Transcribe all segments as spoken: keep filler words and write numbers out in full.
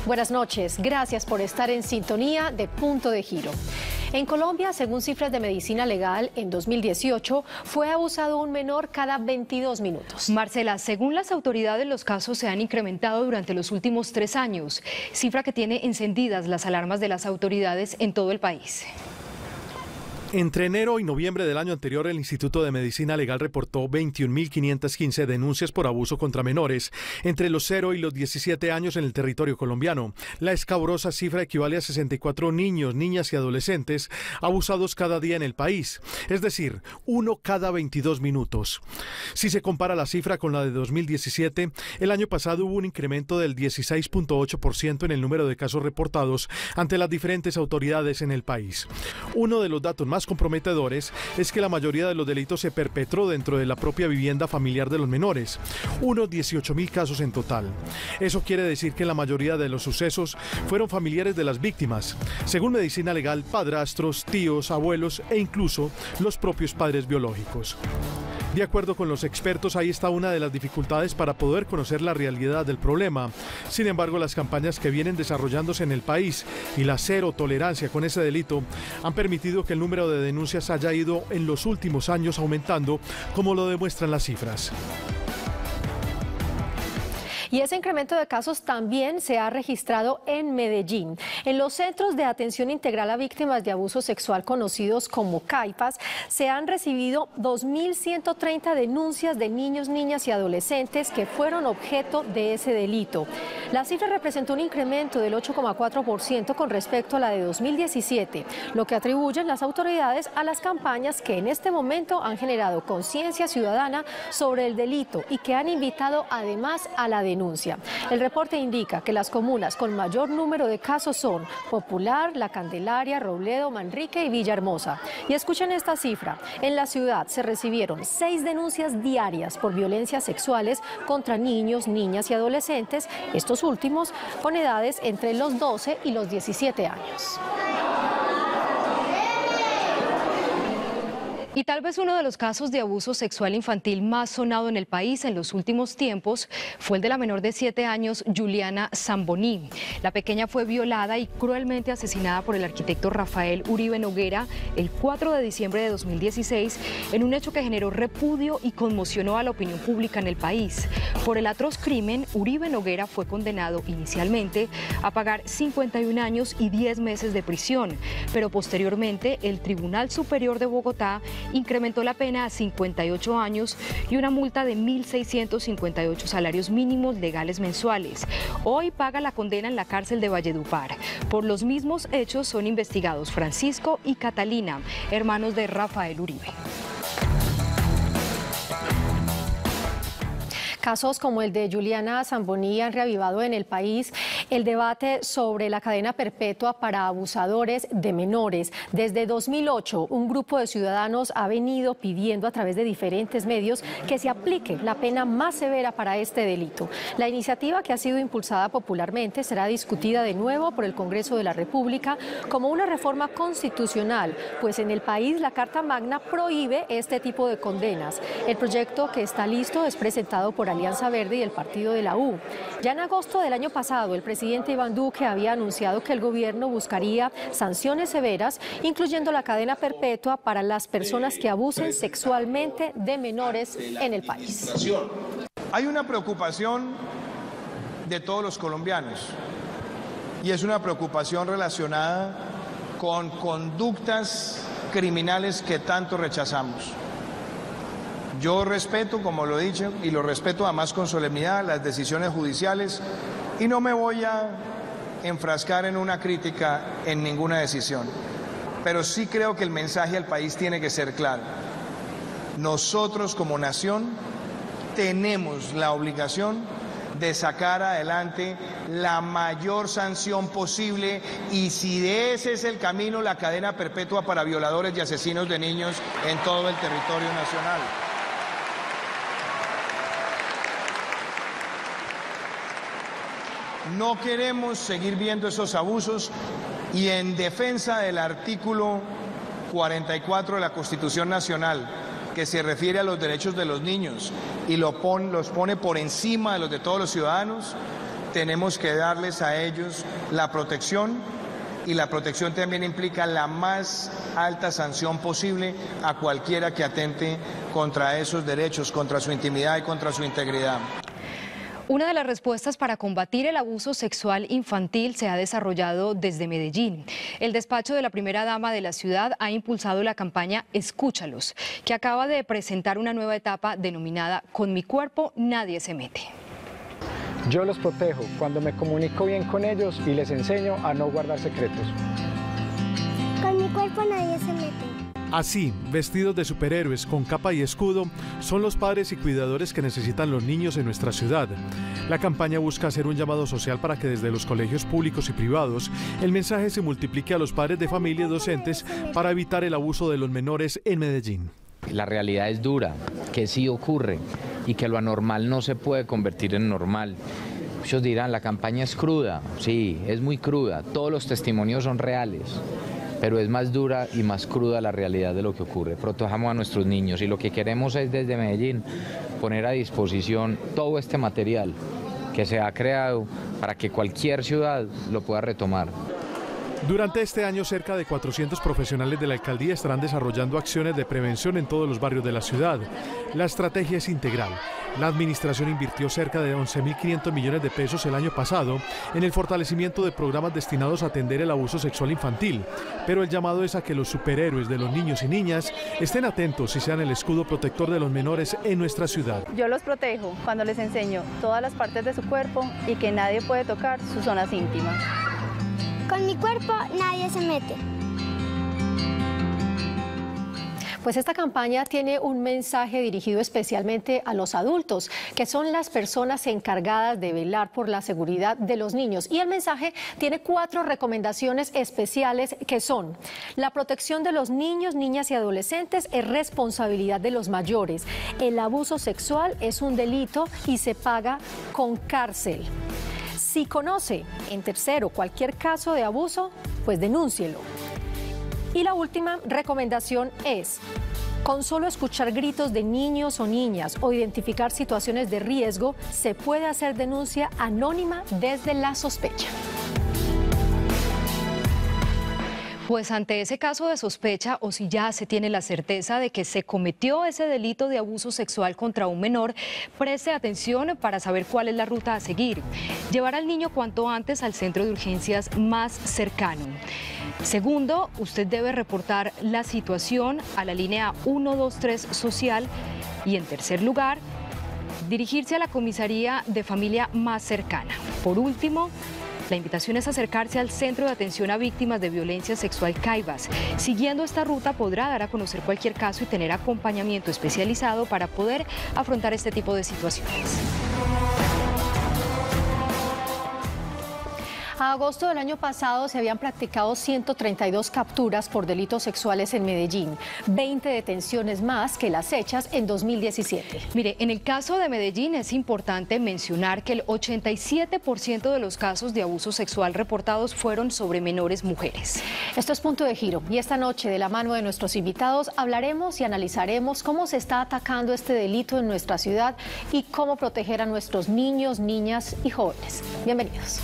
Buenas noches, gracias por estar en sintonía de Punto de Giro. En Colombia, según cifras de Medicina Legal, en dos mil dieciocho fue abusado un menor cada veintidós minutos. Marcela, según las autoridades, los casos se han incrementado durante los últimos tres años, cifra que tiene encendidas las alarmas de las autoridades en todo el país. Entre enero y noviembre del año anterior, el Instituto de Medicina Legal reportó veintiún mil quinientas quince denuncias por abuso contra menores entre los cero y los diecisiete años en el territorio colombiano. La escabrosa cifra equivale a sesenta y cuatro niños, niñas y adolescentes abusados cada día en el país, es decir, uno cada veintidós minutos. Si se compara la cifra con la de dos mil diecisiete, el año pasado hubo un incremento del dieciséis punto ocho por ciento en el número de casos reportados ante las diferentes autoridades en el país. Uno de los datos más comprometedores es que la mayoría de los delitos se perpetró dentro de la propia vivienda familiar de los menores, unos dieciocho mil casos en total. Eso quiere decir que la mayoría de los sucesos fueron familiares de las víctimas, según Medicina Legal, padrastros, tíos, abuelos e incluso los propios padres biológicos. De acuerdo con los expertos, ahí está una de las dificultades para poder conocer la realidad del problema. Sin embargo, las campañas que vienen desarrollándose en el país y la cero tolerancia con ese delito han permitido que el número de denuncias haya ido en los últimos años aumentando, como lo demuestran las cifras. Y ese incremento de casos también se ha registrado en Medellín. En los centros de atención integral a víctimas de abuso sexual, conocidos como CAIFAS, se han recibido dos mil ciento treinta denuncias de niños, niñas y adolescentes que fueron objeto de ese delito. La cifra representó un incremento del ocho coma cuatro por ciento con respecto a la de dos mil diecisiete, lo que atribuyen las autoridades a las campañas que en este momento han generado conciencia ciudadana sobre el delito y que han invitado además a la denuncia. El reporte indica que las comunas con mayor número de casos son Popular, La Candelaria, Robledo, Manrique y Villahermosa. Y escuchen esta cifra, en la ciudad se recibieron seis denuncias diarias por violencias sexuales contra niños, niñas y adolescentes, estos últimos con edades entre los doce y los diecisiete años. Y tal vez uno de los casos de abuso sexual infantil más sonado en el país en los últimos tiempos fue el de la menor de siete años, Juliana Zamboní. La pequeña fue violada y cruelmente asesinada por el arquitecto Rafael Uribe Noguera el cuatro de diciembre de dos mil dieciséis en un hecho que generó repudio y conmocionó a la opinión pública en el país. Por el atroz crimen, Uribe Noguera fue condenado inicialmente a pagar cincuenta y un años y diez meses de prisión, pero posteriormente el Tribunal Superior de Bogotá incrementó la pena a cincuenta y ocho años y una multa de mil seiscientos cincuenta y ocho salarios mínimos legales mensuales. Hoy paga la condena en la cárcel de Valledupar. Por los mismos hechos son investigados Francisco y Catalina, hermanos de Rafael Uribe. Casos como el de Juliana Zamboní han reavivado en el país el debate sobre la cadena perpetua para abusadores de menores. Desde dos mil ocho, un grupo de ciudadanos ha venido pidiendo a través de diferentes medios que se aplique la pena más severa para este delito. La iniciativa, que ha sido impulsada popularmente, será discutida de nuevo por el Congreso de la República como una reforma constitucional, pues en el país la Carta Magna prohíbe este tipo de condenas. El proyecto, que está listo, es presentado por Alianza Verde y el partido de la U. Ya en agosto del año pasado, el presidente Iván Duque había anunciado que el gobierno buscaría sanciones severas, incluyendo la cadena perpetua para las personas que abusen sexualmente de menores en el país. Hay una preocupación de todos los colombianos y es una preocupación relacionada con conductas criminales que tanto rechazamos. Yo respeto, como lo he dicho, y lo respeto además con solemnidad, las decisiones judiciales y no me voy a enfrascar en una crítica en ninguna decisión. Pero sí creo que el mensaje al país tiene que ser claro. Nosotros como nación tenemos la obligación de sacar adelante la mayor sanción posible y si de ese es el camino, la cadena perpetua para violadores y asesinos de niños en todo el territorio nacional. No queremos seguir viendo esos abusos y en defensa del artículo cuarenta y cuatro de la Constitución Nacional, que se refiere a los derechos de los niños y lo pon, los pone por encima de los de todos los ciudadanos, tenemos que darles a ellos la protección, y la protección también implica la más alta sanción posible a cualquiera que atente contra esos derechos, contra su intimidad y contra su integridad. Una de las respuestas para combatir el abuso sexual infantil se ha desarrollado desde Medellín. El despacho de la primera dama de la ciudad ha impulsado la campaña Escúchalos, que acaba de presentar una nueva etapa denominada Con mi cuerpo nadie se mete. Yo los protejo cuando me comunico bien con ellos y les enseño a no guardar secretos. Con mi cuerpo nadie se mete. Así, vestidos de superhéroes con capa y escudo, son los padres y cuidadores que necesitan los niños en nuestra ciudad. La campaña busca hacer un llamado social para que desde los colegios públicos y privados el mensaje se multiplique a los padres de familia y docentes para evitar el abuso de los menores en Medellín. La realidad es dura, que sí ocurre y que lo anormal no se puede convertir en normal. Muchos dirán, la campaña es cruda, sí, es muy cruda, todos los testimonios son reales, pero es más dura y más cruda la realidad de lo que ocurre. Protejamos a nuestros niños y lo que queremos es desde Medellín poner a disposición todo este material que se ha creado para que cualquier ciudad lo pueda retomar. Durante este año, cerca de cuatrocientos profesionales de la alcaldía estarán desarrollando acciones de prevención en todos los barrios de la ciudad. La estrategia es integral. La administración invirtió cerca de once mil quinientos millones de pesos el año pasado en el fortalecimiento de programas destinados a atender el abuso sexual infantil. Pero el llamado es a que los superhéroes de los niños y niñas estén atentos y sean el escudo protector de los menores en nuestra ciudad. Yo los protejo cuando les enseño todas las partes de su cuerpo y que nadie puede tocar sus zonas íntimas. Con mi cuerpo nadie se mete. Pues esta campaña tiene un mensaje dirigido especialmente a los adultos, que son las personas encargadas de velar por la seguridad de los niños. Y el mensaje tiene cuatro recomendaciones especiales que son: la protección de los niños, niñas y adolescentes es responsabilidad de los mayores. El abuso sexual es un delito y se paga con cárcel. Si conoce, en tercero, cualquier caso de abuso, pues denúncielo. Y la última recomendación es: con solo escuchar gritos de niños o niñas o identificar situaciones de riesgo, se puede hacer denuncia anónima desde la sospecha. Pues ante ese caso de sospecha, o si ya se tiene la certeza de que se cometió ese delito de abuso sexual contra un menor, preste atención para saber cuál es la ruta a seguir. Llevar al niño cuanto antes al centro de urgencias más cercano. Segundo, usted debe reportar la situación a la línea uno dos tres social. Y en tercer lugar, dirigirse a la comisaría de familia más cercana. Por último, la invitación es acercarse al Centro de Atención a Víctimas de Violencia Sexual Caivas. Siguiendo esta ruta podrá dar a conocer cualquier caso y tener acompañamiento especializado para poder afrontar este tipo de situaciones. A agosto del año pasado se habían practicado ciento treinta y dos capturas por delitos sexuales en Medellín, veinte detenciones más que las hechas en dos mil diecisiete. Mire, en el caso de Medellín es importante mencionar que el ochenta y siete por ciento de los casos de abuso sexual reportados fueron sobre menores mujeres. Esto es Punto de Giro y esta noche, de la mano de nuestros invitados, hablaremos y analizaremos cómo se está atacando este delito en nuestra ciudad y cómo proteger a nuestros niños, niñas y jóvenes. Bienvenidos.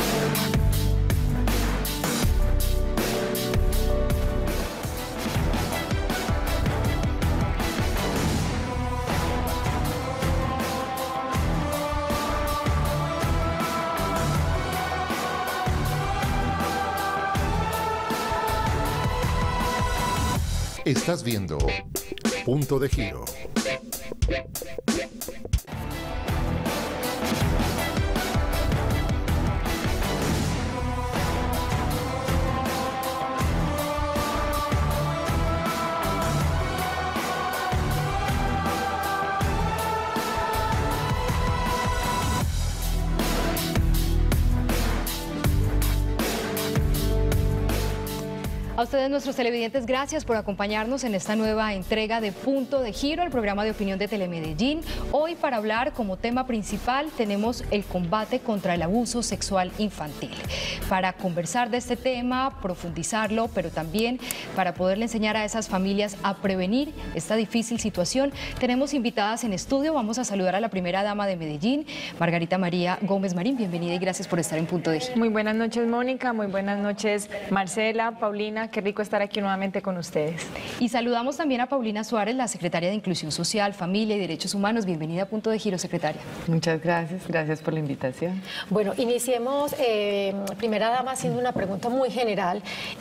Estás viendo Punto de Giro. ustedes, nuestros televidentes, gracias por acompañarnos en esta nueva entrega de Punto de Giro, el programa de opinión de Telemedellín. Hoy, para hablar como tema principal, tenemos el combate contra el abuso sexual infantil. Para conversar de este tema, profundizarlo, pero también para poderle enseñar a esas familias a prevenir esta difícil situación, tenemos invitadas en estudio. Vamos a saludar a la primera dama de Medellín, Margarita María Gómez Marín. Bienvenida y gracias por estar en Punto de Giro. Muy buenas noches, Mónica. Muy buenas noches, Marcela, Paulina. Qué rico estar aquí nuevamente con ustedes. Y saludamos también a Paulina Suárez, la secretaria de Inclusión Social, Familia y Derechos Humanos. Bienvenida a Punto de Giro, secretaria. Muchas gracias, gracias por la invitación. Bueno, iniciemos, eh, primera dama, haciendo una pregunta muy general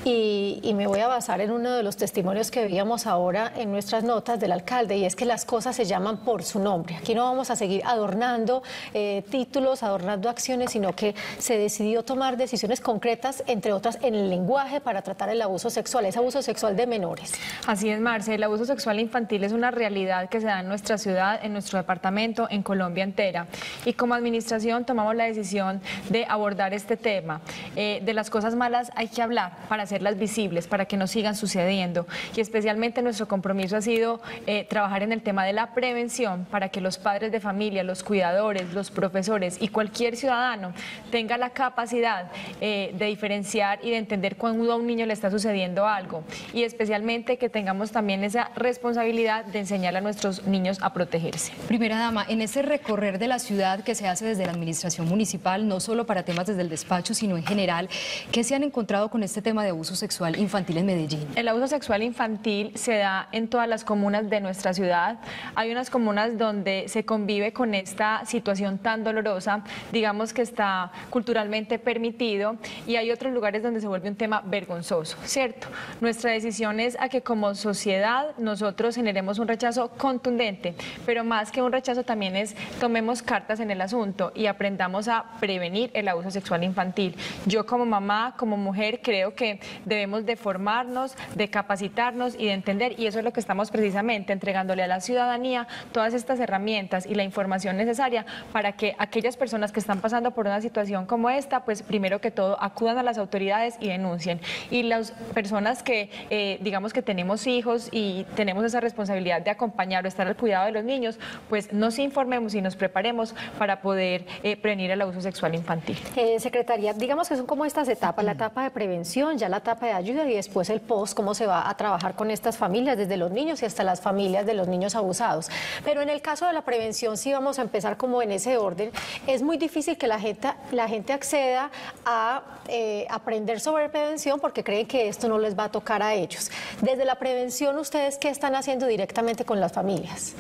y, y me voy a basar en uno de los testimonios que veíamos ahora en nuestras notas del alcalde, y es que las cosas se llaman por su nombre. Aquí no vamos a seguir adornando eh, títulos, adornando acciones, sino que se decidió tomar decisiones concretas, entre otras en el lenguaje, para tratar el abuso sexual, es abuso sexual de menores. Así es, Marce, el abuso sexual infantil es una realidad que se da en nuestra ciudad, en nuestro departamento, en Colombia entera. Y como administración tomamos la decisión de abordar este tema. Eh, de las cosas malas hay que hablar para hacerlas visibles, para que no sigan sucediendo. Y especialmente nuestro compromiso ha sido eh, trabajar en el tema de la prevención, para que los padres de familia, los cuidadores, los profesores y cualquier ciudadano tenga la capacidad eh, de diferenciar y de entender cuando a un niño le está sucediendo algo, y especialmente que tengamos también esa responsabilidad de enseñar a nuestros niños a protegerse. Primera dama, en ese recorrer de la ciudad que se hace desde la administración municipal, no solo para temas desde el despacho, sino en general, ¿qué se han encontrado con este tema de abuso sexual infantil en Medellín? El abuso sexual infantil se da en todas las comunas de nuestra ciudad. Hay unas comunas donde se convive con esta situación tan dolorosa, digamos que está culturalmente permitido, y hay otros lugares donde se vuelve un tema vergonzoso, ¿cierto? Nuestra decisión es a que como sociedad nosotros generemos un rechazo contundente, pero más que un rechazo también es tomemos cartas en el asunto y aprendamos a prevenir el abuso sexual infantil. Yo como mamá, como mujer, creo que debemos de formarnos, de capacitarnos y de entender, y eso es lo que estamos precisamente entregándole a la ciudadanía, todas estas herramientas y la información necesaria para que aquellas personas que están pasando por una situación como esta, pues primero que todo acudan a las autoridades y denuncien. Y las personas que eh, digamos que tenemos hijos y tenemos esa responsabilidad de acompañar o estar al cuidado de los niños, pues nos informemos y nos preparemos para poder eh, prevenir el abuso sexual infantil. Eh, secretaria, digamos que son como estas etapas, la etapa de prevención, ya la etapa de ayuda y después el post, cómo se va a trabajar con estas familias, desde los niños y hasta las familias de los niños abusados. Pero en el caso de la prevención, sí vamos a empezar como en ese orden. Es muy difícil que la gente, la gente acceda a eh, aprender sobre prevención porque creen que esto no les va a tocar a ellos. Desde la prevención, ¿ustedes qué están haciendo directamente con las familias?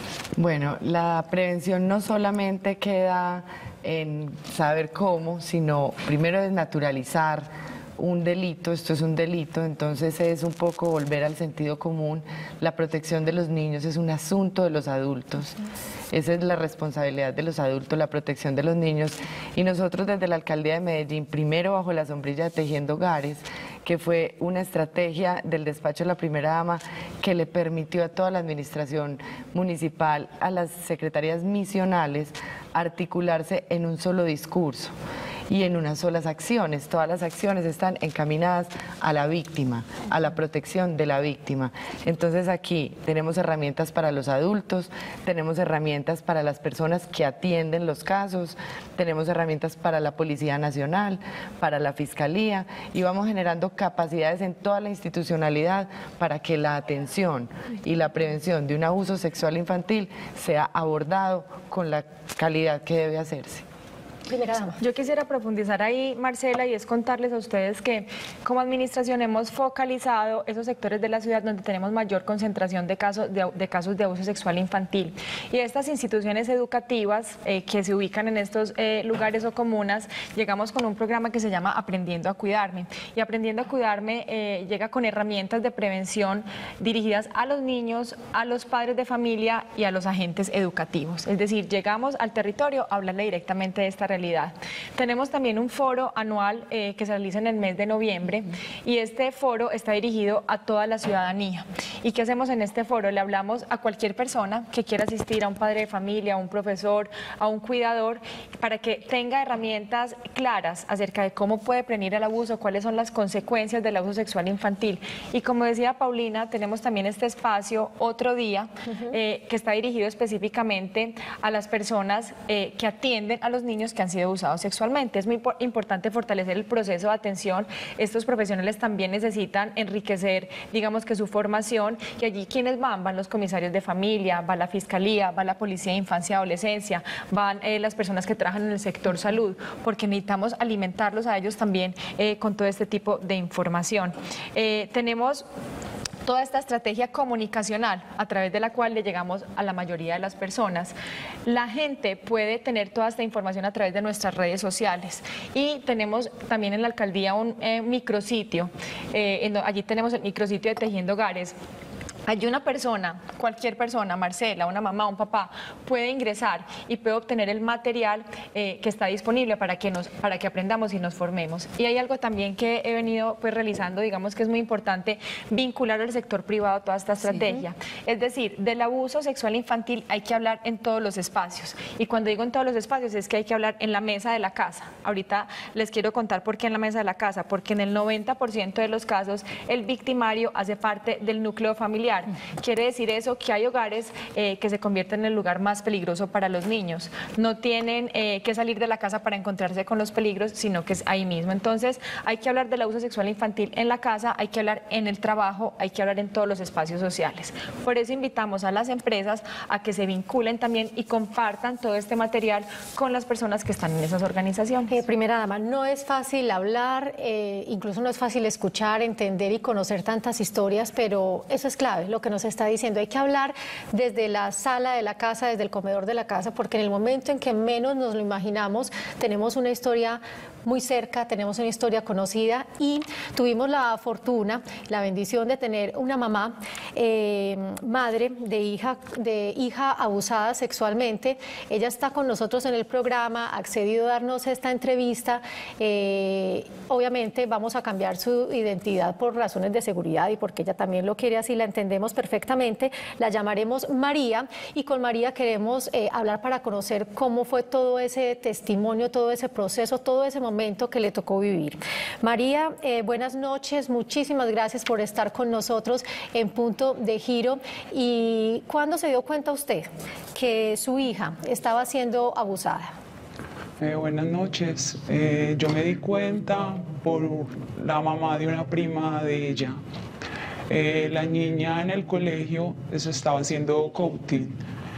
Bueno, la prevención no solamente queda en saber cómo, sino primero desnaturalizar un delito. Esto es un delito, entonces es un poco volver al sentido común. La protección de los niños es un asunto de los adultos. Esa es la responsabilidad de los adultos, la protección de los niños. Y nosotros desde la Alcaldía de Medellín, primero bajo la sombrilla de Tejiendo Hogares, que fue una estrategia del despacho de la primera dama que le permitió a toda la administración municipal, a las secretarías misionales, articularse en un solo discurso y en unas solas acciones. Todas las acciones están encaminadas a la víctima, a la protección de la víctima. Entonces aquí tenemos herramientas para los adultos, tenemos herramientas para las personas que atienden los casos, tenemos herramientas para la Policía Nacional, para la Fiscalía, y vamos generando capacidades en toda la institucionalidad para que la atención y la prevención de un abuso sexual infantil sea abordado con la calidad que debe hacerse. Primera dama. Yo quisiera profundizar ahí, Marcela, y es contarles a ustedes que como administración hemos focalizado esos sectores de la ciudad donde tenemos mayor concentración de casos de, de, casos de abuso sexual infantil. Y estas instituciones educativas eh, que se ubican en estos eh, lugares o comunas, llegamos con un programa que se llama Aprendiendo a Cuidarme. Y Aprendiendo a Cuidarme eh, llega con herramientas de prevención dirigidas a los niños, a los padres de familia y a los agentes educativos. Es decir, llegamos al territorio a hablarle directamente de esta realidad. realidad. Tenemos también un foro anual eh, que se realiza en el mes de noviembre y este foro está dirigido a toda la ciudadanía. ¿Y qué hacemos en este foro? Le hablamos a cualquier persona que quiera asistir, a un padre de familia, a un profesor, a un cuidador, para que tenga herramientas claras acerca de cómo puede prevenir el abuso, cuáles son las consecuencias del abuso sexual infantil. Y como decía Paulina, tenemos también este espacio, Otro Día, uh-huh. eh, que está dirigido específicamente a las personas eh, que atienden a los niños que han sido abusados sexualmente. Es muy importante fortalecer el proceso de atención. Estos profesionales también necesitan enriquecer, digamos que su formación, y allí quienes van, van los comisarios de familia, va la fiscalía, va la policía de infancia y adolescencia, van eh, las personas que trabajan en el sector salud, porque necesitamos alimentarlos a ellos también eh, con todo este tipo de información. Eh, tenemos toda esta estrategia comunicacional a través de la cual le llegamos a la mayoría de las personas. La gente puede tener toda esta información a través de nuestras redes sociales y tenemos también en la alcaldía un eh, micrositio, eh, en, allí tenemos el micrositio de Tejiendo Hogares. Allí una persona, cualquier persona, Marcela, una mamá, un papá, puede ingresar y puede obtener el material eh, que está disponible para que, nos, para que aprendamos y nos formemos. Y hay algo también que he venido pues, realizando, digamos que es muy importante, vincular al sector privado toda esta estrategia. Sí. Es decir, del abuso sexual infantil hay que hablar en todos los espacios. Y cuando digo en todos los espacios es que hay que hablar en la mesa de la casa. Ahorita les quiero contar por qué en la mesa de la casa, porque en el noventa por ciento de los casos el victimario hace parte del núcleo familiar. Quiere decir eso que hay hogares eh, que se convierten en el lugar más peligroso para los niños. No tienen eh, que salir de la casa para encontrarse con los peligros, sino que es ahí mismo. Entonces hay que hablar del abuso sexual infantil en la casa, hay que hablar en el trabajo, hay que hablar en todos los espacios sociales. Por eso invitamos a las empresas a que se vinculen también y compartan todo este material con las personas que están en esas organizaciones. Eh, primera dama, no es fácil hablar, eh, incluso no es fácil escuchar, entender y conocer tantas historias, pero eso es clave. Lo que nos está diciendo, hay que hablar desde la sala de la casa, desde el comedor de la casa, porque en el momento en que menos nos lo imaginamos, tenemos una historia muy cerca, tenemos una historia conocida y tuvimos la fortuna, la bendición de tener una mamá, eh, madre de hija, de hija abusada sexualmente. Ella está con nosotros en el programa, ha accedido a darnos esta entrevista. Eh, obviamente vamos a cambiar su identidad por razones de seguridad y porque ella también lo quiere así, la entendemos perfectamente. La llamaremos María y con María queremos eh, hablar para conocer cómo fue todo ese testimonio, todo ese proceso, todo ese momento que le tocó vivir. María, eh, buenas noches, muchísimas gracias por estar con nosotros en Punto de Giro. ¿Y cuándo se dio cuenta usted que su hija estaba siendo abusada? Eh, buenas noches, eh, yo me di cuenta por la mamá de una prima de ella. Eh, la niña en el colegio se estaba haciendo coaching.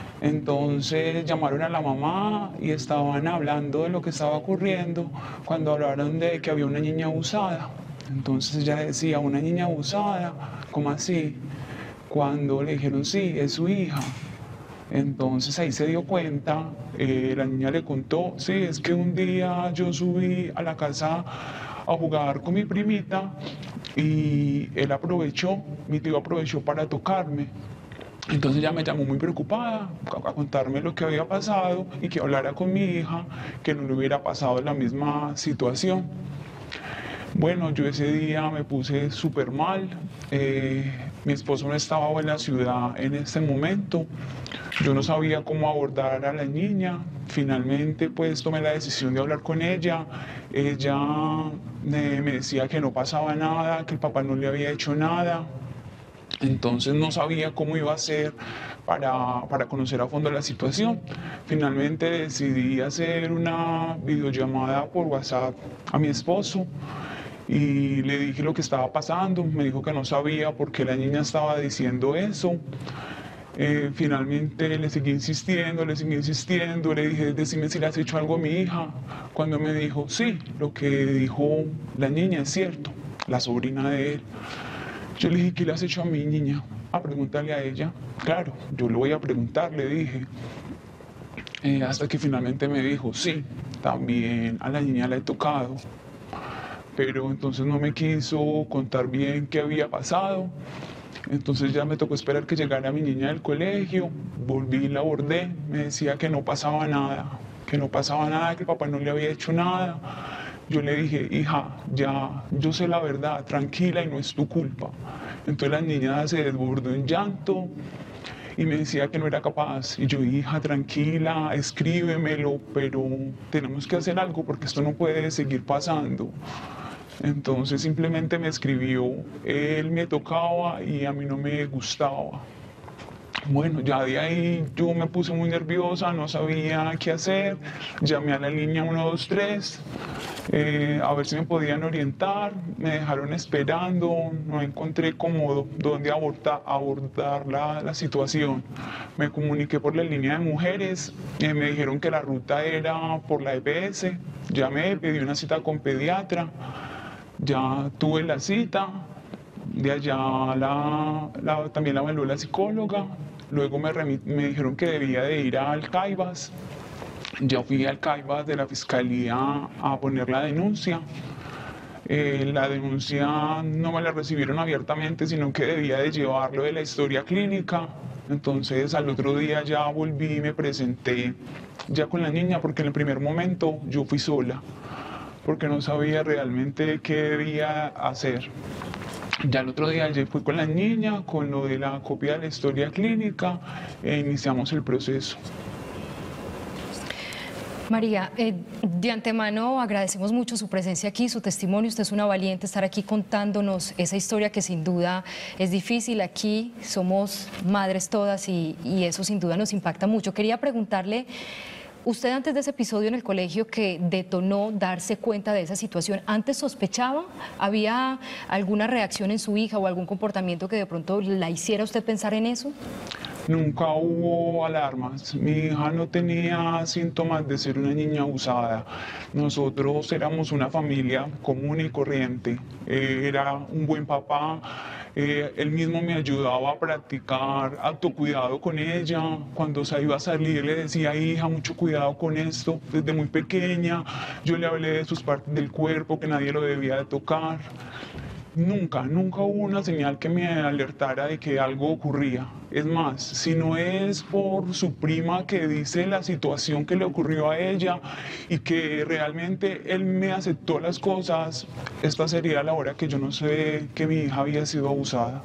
Entonces llamaron a la mamá y estaban hablando de lo que estaba ocurriendo cuando hablaron de que había una niña abusada. Entonces ella decía, ¿una niña abusada? ¿Cómo así? Cuando le dijeron, sí, es su hija. Entonces ahí se dio cuenta, eh, la niña le contó, sí, es que un día yo subí a la casa a jugar con mi primita y él aprovechó, mi tío aprovechó para tocarme. Entonces ella me llamó muy preocupada a contarme lo que había pasado y que hablara con mi hija, que no le hubiera pasado la misma situación. Bueno, yo ese día me puse súper mal, eh, mi esposo no estaba en la ciudad en ese momento, yo no sabía cómo abordar a la niña, finalmente pues tomé la decisión de hablar con ella, ella eh, me decía que no pasaba nada, que el papá no le había hecho nada. Entonces no sabía cómo iba a hacer para, para conocer a fondo la situación. Finalmente decidí hacer una videollamada por WhatsApp a mi esposo y le dije lo que estaba pasando. Me dijo que no sabía por qué la niña estaba diciendo eso. Eh, finalmente le seguí insistiendo, le seguí insistiendo, le dije, decime si le has hecho algo a mi hija. Cuando me dijo, sí, lo que dijo la niña es cierto, la sobrina de él. Yo le dije, ¿qué le has hecho a mi niña? A preguntarle a ella. Claro, yo le voy a preguntar, le dije. Eh, hasta que finalmente me dijo, sí, también a la niña la he tocado. Pero entonces no me quiso contar bien qué había pasado. Entonces ya me tocó esperar que llegara mi niña del colegio. Volví y la abordé. Me decía que no pasaba nada, que no pasaba nada, que el papá no le había hecho nada. Yo le dije, hija, ya, yo sé la verdad, tranquila y no es tu culpa. Entonces la niña se desbordó en llanto y me decía que no era capaz. Y yo, hija, tranquila, escríbemelo, pero tenemos que hacer algo porque esto no puede seguir pasando. Entonces simplemente me escribió, él me tocaba y a mí no me gustaba. Bueno, ya de ahí yo me puse muy nerviosa, no sabía qué hacer, llamé a la línea uno dos tres eh, a ver si me podían orientar, me dejaron esperando, no encontré cómo dónde abordar, abordar la, la situación. Me comuniqué por la línea de mujeres, eh, me dijeron que la ruta era por la E P S, llamé, pedí una cita con pediatra, ya tuve la cita. De allá la, la, también la evaluó la psicóloga, luego me, me dijeron que debía de ir al CAIBAS. Yo fui al CAIBAS de la Fiscalía a poner la denuncia. Eh, la denuncia no me la recibieron abiertamente, sino que debía de llevarlo de la historia clínica. Entonces al otro día ya volví y me presenté ya con la niña, porque en el primer momento yo fui sola, porque no sabía realmente qué debía hacer. Ya el otro día ya fui con la niña, con lo de la copia de la historia clínica, e iniciamos el proceso. María, eh, de antemano agradecemos mucho su presencia aquí, su testimonio. Usted es una valiente, estar aquí contándonos esa historia que sin duda es difícil. Aquí somos madres todas y, y eso sin duda nos impacta mucho. Quería preguntarle, usted antes de ese episodio en el colegio que detonó darse cuenta de esa situación, ¿antes sospechaba? ¿Había alguna reacción en su hija o algún comportamiento que de pronto la hiciera usted pensar en eso? Nunca hubo alarmas. Mi hija no tenía síntomas de ser una niña abusada. Nosotros éramos una familia común y corriente. Eh, era un buen papá. Eh, él mismo me ayudaba a practicar autocuidado con ella. Cuando se iba a salir le decía, hija, mucho cuidado con esto. Desde muy pequeña yo le hablé de sus partes del cuerpo, que nadie lo debía de tocar. Nunca, nunca hubo una señal que me alertara de que algo ocurría. Es más, si no es por su prima que dice la situación que le ocurrió a ella y que realmente él me aceptó las cosas, esta sería la hora que yo no sé que mi hija había sido abusada.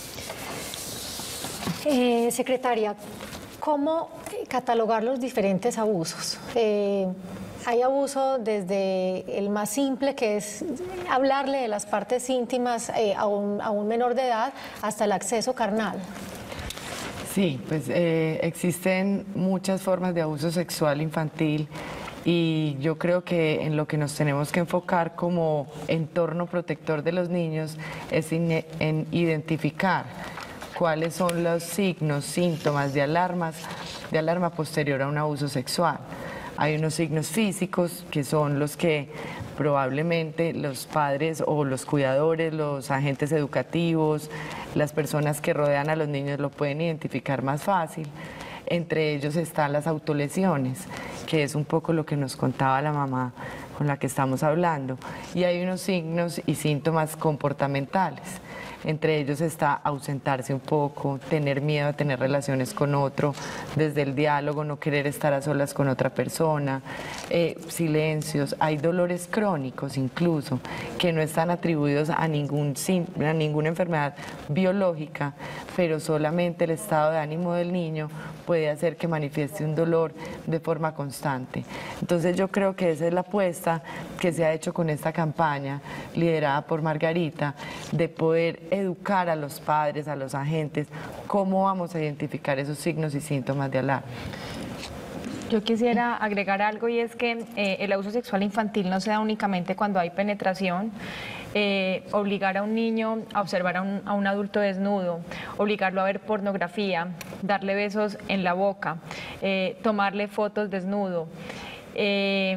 Eh, secretaria, ¿cómo catalogar los diferentes abusos? Eh, Hay abuso desde el más simple, que es hablarle de las partes íntimas eh, a, un, a un menor de edad, hasta el acceso carnal. Sí, pues eh, existen muchas formas de abuso sexual infantil y yo creo que en lo que nos tenemos que enfocar como entorno protector de los niños es in, en identificar cuáles son los signos, síntomas de alarmas, de alarma posterior a un abuso sexual. Hay unos signos físicos que son los que probablemente los padres o los cuidadores, los agentes educativos, las personas que rodean a los niños lo pueden identificar más fácil. Entre ellos están las autolesiones, que es un poco lo que nos contaba la mamá con la que estamos hablando. Y hay unos signos y síntomas comportamentales. Entre ellos está ausentarse un poco, tener miedo a tener relaciones con otro, desde el diálogo, no querer estar a solas con otra persona, eh, silencios, hay dolores crónicos incluso, que no están atribuidos a, ningún, a ninguna enfermedad biológica, pero solamente el estado de ánimo del niño puede hacer que manifieste un dolor de forma constante. Entonces yo creo que esa es la apuesta que se ha hecho con esta campaña, liderada por Margarita, de poder educar a los padres, a los agentes, cómo vamos a identificar esos signos y síntomas de alarma. Yo quisiera agregar algo y es que eh, el abuso sexual infantil no se da únicamente cuando hay penetración. Eh, obligar a un niño a observar a un, a un adulto desnudo, obligarlo a ver pornografía, darle besos en la boca, eh, tomarle fotos desnudo. Eh,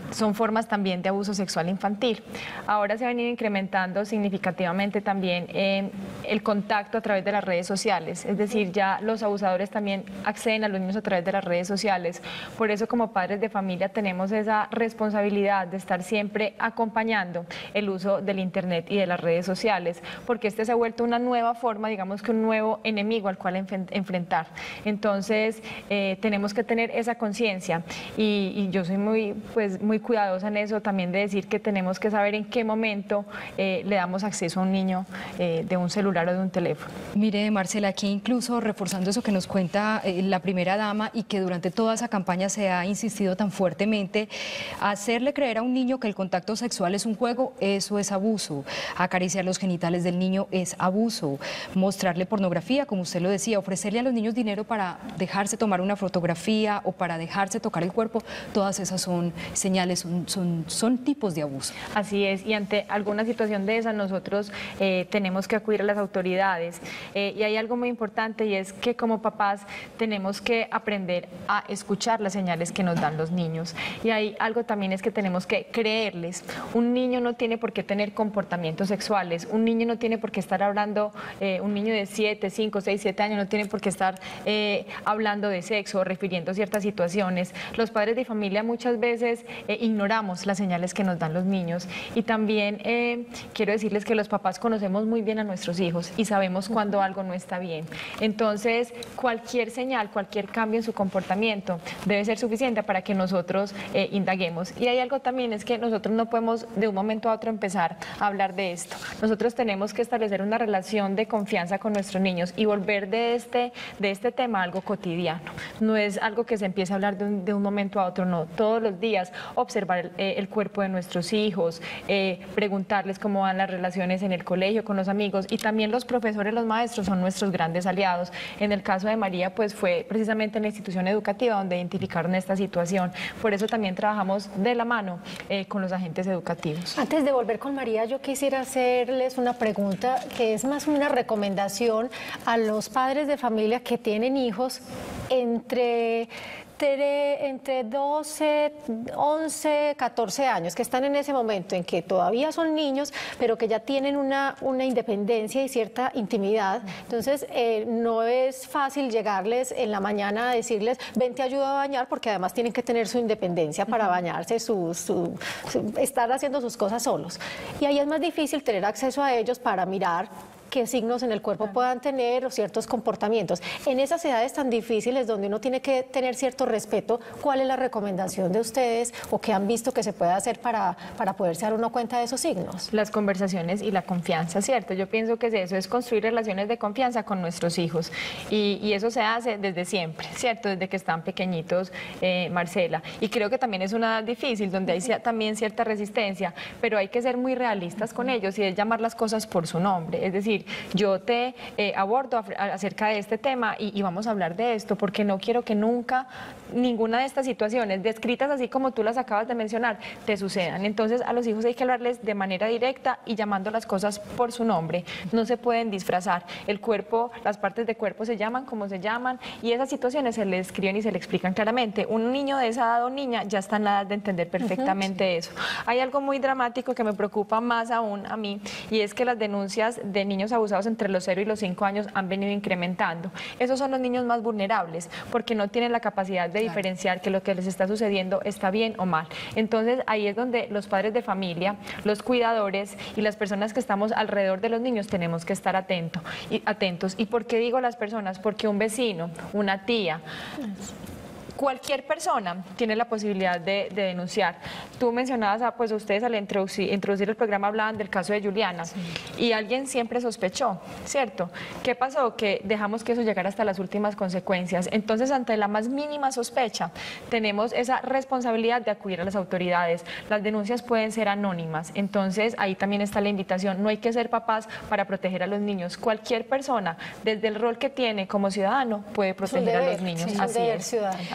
son formas también de abuso sexual infantil. Ahora se ha venido incrementando significativamente también eh, el contacto a través de las redes sociales, es decir, ya los abusadores también acceden a los niños a través de las redes sociales. Por eso, como padres de familia, tenemos esa responsabilidad de estar siempre acompañando el uso del internet y de las redes sociales, porque este se ha vuelto una nueva forma, digamos que un nuevo enemigo al cual enfrentar. Entonces, eh, tenemos que tener esa conciencia y, y yo soy muy, pues, muy cuidadosa en eso también, de decir que tenemos que saber en qué momento eh, le damos acceso a un niño eh, de un celular o de un teléfono. Mire, Marcela, aquí incluso reforzando eso que nos cuenta eh, la primera dama y que durante toda esa campaña se ha insistido tan fuertemente, hacerle creer a un niño que el contacto sexual es un juego, eso es abuso. Acariciar los genitales del niño es abuso. Mostrarle pornografía, como usted lo decía, ofrecerle a los niños dinero para dejarse tomar una fotografía o para dejarse tocar el cuerpo, todas esas son señales, son, son, son tipos de abuso. Así es, y ante alguna situación de esa nosotros eh, tenemos que acudir a las autoridades. Eh, y hay algo muy importante, y es que como papás tenemos que aprender a escuchar las señales que nos dan los niños. Y hay algo también, es que tenemos que creerles. Un niño no tiene por qué tener comportamientos sexuales, un niño no tiene por qué estar hablando, eh, un niño de siete, cinco, seis, siete años no tiene por qué estar eh, hablando de sexo o refiriendo ciertas situaciones. Los padres de familia muchas veces eh, ignoramos las señales que nos dan los niños, y también eh, quiero decirles que los papás conocemos muy bien a nuestros hijos y sabemos cuando algo no está bien. Entonces, cualquier señal, cualquier cambio en su comportamiento debe ser suficiente para que nosotros eh, indaguemos. Y hay algo también, es que nosotros no podemos de un momento a otro empezar a hablar de esto. Nosotros tenemos que establecer una relación de confianza con nuestros niños y volver de este, de este tema algo cotidiano. No es algo que se empiece a hablar de un, de un momento a otro, no. Todos los días observar el, eh, el cuerpo de nuestros hijos, eh, preguntarles cómo van las relaciones en el colegio, con los amigos, y también los profesores, los maestros son nuestros grandes aliados. En el caso de María, pues fue precisamente en la institución educativa donde identificaron esta situación. Por eso también trabajamos de la mano eh, con los agentes educativos. Antes de volver con María, yo quisiera hacerles una pregunta que es más una recomendación a los padres de familia que tienen hijos entre... entre doce, once, catorce años, que están en ese momento en que todavía son niños, pero que ya tienen una, una independencia y cierta intimidad. Entonces, eh, no es fácil llegarles en la mañana a decirles, ven, te ayudo a bañar, porque además tienen que tener su independencia para bañarse, su, su, su, estar haciendo sus cosas solos. Y ahí es más difícil tener acceso a ellos para mirar qué signos en el cuerpo puedan tener o ciertos comportamientos. En esas edades tan difíciles donde uno tiene que tener cierto respeto, ¿cuál es la recomendación de ustedes o qué han visto que se puede hacer para, para poderse dar uno cuenta de esos signos? Las conversaciones y la confianza, ¿cierto? Yo pienso que eso es construir relaciones de confianza con nuestros hijos, y, y eso se hace desde siempre, ¿cierto? Desde que están pequeñitos, eh, Marcela. Y creo que también es una edad difícil, donde hay también cierta resistencia, pero hay que ser muy realistas con ellos y es llamar las cosas por su nombre. Es decir, yo te eh, abordo acerca de este tema y, y vamos a hablar de esto, porque no quiero que nunca ninguna de estas situaciones descritas así como tú las acabas de mencionar te sucedan. Entonces, a los hijos hay que hablarles de manera directa y llamando las cosas por su nombre. No se pueden disfrazar. El cuerpo, las partes del cuerpo se llaman como se llaman, y esas situaciones se le escriben y se le explican claramente. Un niño de esa edad o niña ya está en la edad de entender perfectamente uh-huh. eso. Hay algo muy dramático que me preocupa más aún a mí, y es que las denuncias de niños abusados entre los cero y los cinco años han venido incrementando. Esos son los niños más vulnerables, porque no tienen la capacidad de diferenciar que lo que les está sucediendo está bien o mal. Entonces, ahí es donde los padres de familia, los cuidadores y las personas que estamos alrededor de los niños tenemos que estar atento, y, atentos. ¿Y por qué digo las personas? Porque un vecino, una tía, cualquier persona tiene la posibilidad de, de denunciar. Tú mencionabas, a, pues ustedes al introducir, introducir el programa hablaban del caso de Juliana, sí. Y alguien siempre sospechó, ¿cierto? ¿Qué pasó? Que dejamos que eso llegara hasta las últimas consecuencias. Entonces, ante la más mínima sospecha, tenemos esa responsabilidad de acudir a las autoridades. Las denuncias pueden ser anónimas, entonces ahí también está la invitación. No hay que ser papás para proteger a los niños. Cualquier persona, desde el rol que tiene como ciudadano, puede proteger a los niños. Sí, así es. Ciudadano.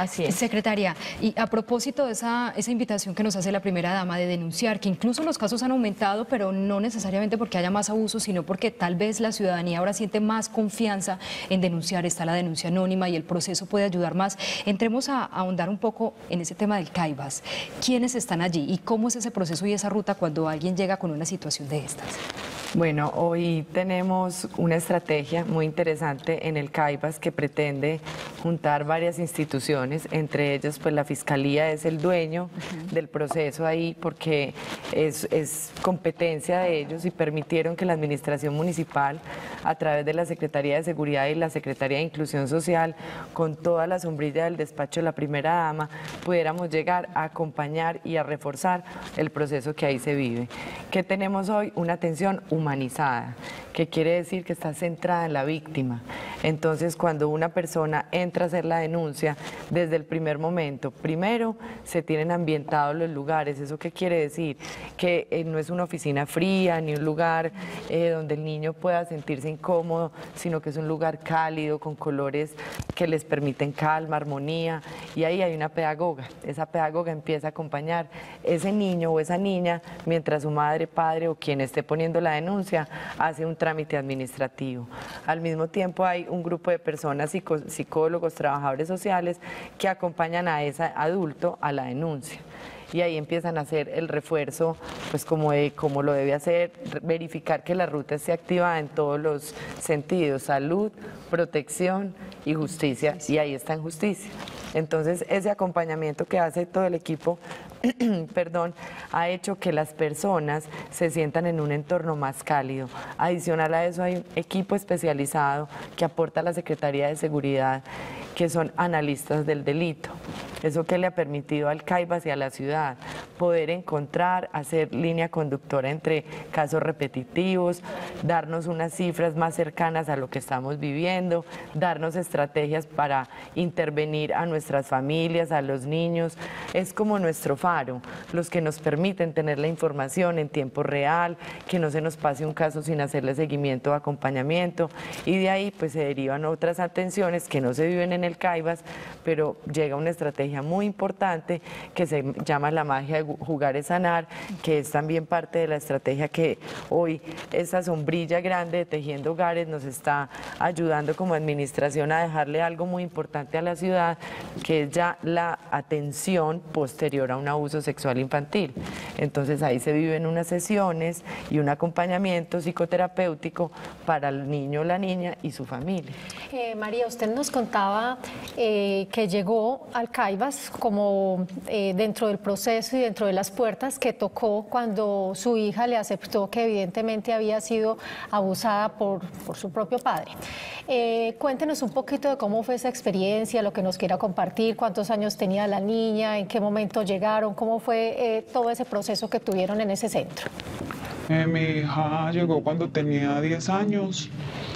Así es. Secretaria, y a propósito de esa, esa invitación que nos hace la primera dama de denunciar, que incluso los casos han aumentado, pero no necesariamente porque haya más abusos, sino porque tal vez la ciudadanía ahora siente más confianza en denunciar, está la denuncia anónima y el proceso puede ayudar más. Entremos a, a ahondar un poco en ese tema del CAIVAS. ¿Quiénes están allí y cómo es ese proceso y esa ruta cuando alguien llega con una situación de estas? Bueno, hoy tenemos una estrategia muy interesante en el CAIVAS que pretende juntar varias instituciones, entre ellas pues la Fiscalía es el dueño uh-huh. del proceso ahí porque es, es competencia de ellos y permitieron que la Administración Municipal a través de la Secretaría de Seguridad y la Secretaría de Inclusión Social con toda la sombrilla del despacho de la primera dama pudiéramos llegar a acompañar y a reforzar el proceso que ahí se vive. ¿Qué tenemos hoy? Una atención humanizada, que quiere decir que está centrada en la víctima. Entonces, cuando una persona entra a hacer la denuncia, desde el primer momento, primero se tienen ambientados los lugares. ¿Eso qué quiere decir? Que eh, no es una oficina fría, ni un lugar eh, donde el niño pueda sentirse incómodo, sino que es un lugar cálido, con colores que les permiten calma, armonía, y ahí hay una pedagoga. Esa pedagoga empieza a acompañar ese niño o esa niña mientras su madre, padre o quien esté poniendo la denuncia hace un trámite administrativo. Al mismo tiempo hay un grupo de personas, psico, psicólogos, trabajadores sociales que acompañan a ese adulto a la denuncia. Y ahí empiezan a hacer el refuerzo, pues como, de, como lo debe hacer, verificar que la ruta esté activada en todos los sentidos, salud, protección y justicia, y ahí está en justicia. Entonces ese acompañamiento que hace todo el equipo perdón, ha hecho que las personas se sientan en un entorno más cálido. Adicional a eso hay un equipo especializado que aporta a la Secretaría de Seguridad, que son analistas del delito. Eso que le ha permitido al CAIVAS y a la ciudad poder encontrar, hacer línea conductora entre casos repetitivos, darnos unas cifras más cercanas a lo que estamos viviendo, darnos estrategias para intervenir a nuestras familias, a los niños. Es como nuestro faro, los que nos permiten tener la información en tiempo real, que no se nos pase un caso sin hacerle seguimiento o acompañamiento, y de ahí pues se derivan otras atenciones que no se viven en el CAIVAS, pero llega una estrategia muy importante que se llama la magia de jugar es sanar, que es también parte de la estrategia que hoy esa sombrilla grande de Tejiendo Hogares nos está ayudando como administración a dejarle algo muy importante a la ciudad, que es ya la atención posterior a un abuso sexual infantil. Entonces ahí se viven unas sesiones y un acompañamiento psicoterapéutico para el niño o la niña y su familia. Eh, María, usted nos contaba eh, que llegó al CAIVAS como eh, dentro del proceso y dentro de las puertas que tocó cuando su hija le aceptó que evidentemente había sido abusada por, por su propio padre. Eh, cuéntenos un poquito de cómo fue esa experiencia, lo que nos quiera compartir, cuántos años tenía la niña, en qué momento llegaron, cómo fue eh, todo ese proceso que tuvieron en ese centro. Eh, mi hija llegó cuando tenía diez años.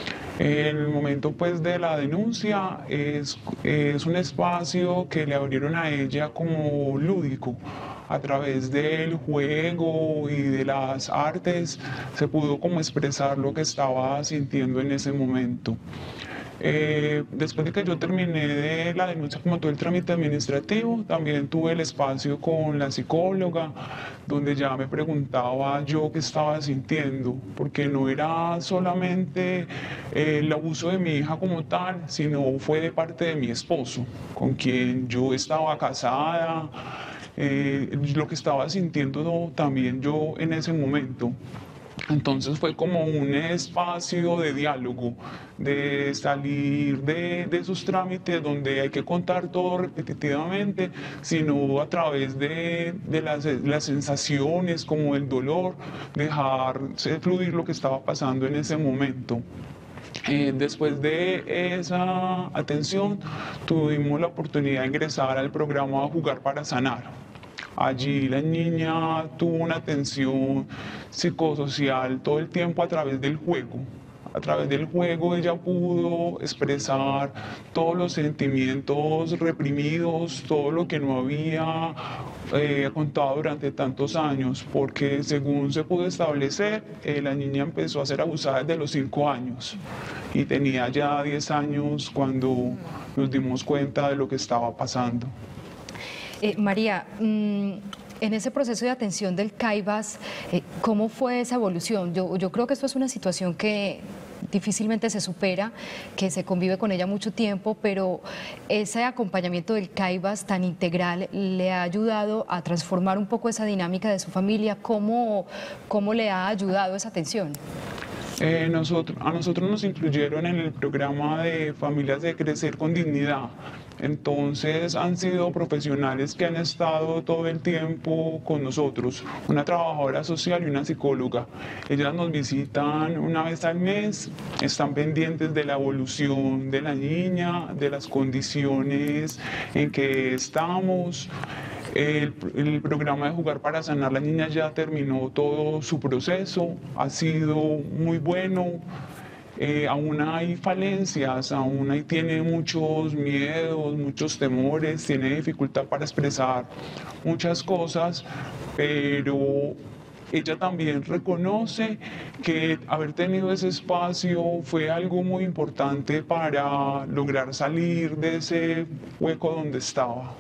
El momento pues de la denuncia es, es un espacio que le abrieron a ella como lúdico. A través del juego y de las artes se pudo como expresar lo que estaba sintiendo en ese momento. Eh, después de que yo terminé de la denuncia como todo el trámite administrativo, también tuve el espacio con la psicóloga, donde ya me preguntaba yo qué estaba sintiendo, porque no era solamente eh, el abuso de mi hija como tal, sino fue de parte de mi esposo, con quien yo estaba casada, eh, lo que estaba sintiendo también yo en ese momento. Entonces fue como un espacio de diálogo, de salir de, de esos trámites donde hay que contar todo repetitivamente, sino a través de, de las, las sensaciones como el dolor, dejar fluir lo que estaba pasando en ese momento. Eh, después de esa atención tuvimos la oportunidad de ingresar al programa Jugar para Sanar. Allí la niña tuvo una atención psicosocial todo el tiempo a través del juego. A través del juego ella pudo expresar todos los sentimientos reprimidos, todo lo que no había eh, contado durante tantos años, porque según se pudo establecer, eh, la niña empezó a ser abusada desde los cinco años y tenía ya diez años cuando nos dimos cuenta de lo que estaba pasando. Eh, María, mmm... en ese proceso de atención del CAIVAS, eh, ¿cómo fue esa evolución? Yo, yo creo que esto es una situación que difícilmente se supera, que se convive con ella mucho tiempo, pero ese acompañamiento del CAIVAS tan integral le ha ayudado a transformar un poco esa dinámica de su familia. ¿Cómo, cómo le ha ayudado esa atención? Eh, nosotros, a nosotros nos incluyeron en el programa de Familias de Crecer con Dignidad. Entonces han sido profesionales que han estado todo el tiempo con nosotros, una trabajadora social y una psicóloga. Ellas nos visitan una vez al mes, están pendientes de la evolución de la niña, de las condiciones en que estamos. El, el programa de Jugar para Sanar, la niña ya terminó todo su proceso, ha sido muy bueno. Eh, aún hay falencias, aún ahí tiene muchos miedos, muchos temores, tiene dificultad para expresar muchas cosas, pero ella también reconoce que haber tenido ese espacio fue algo muy importante para lograr salir de ese hueco donde estaba.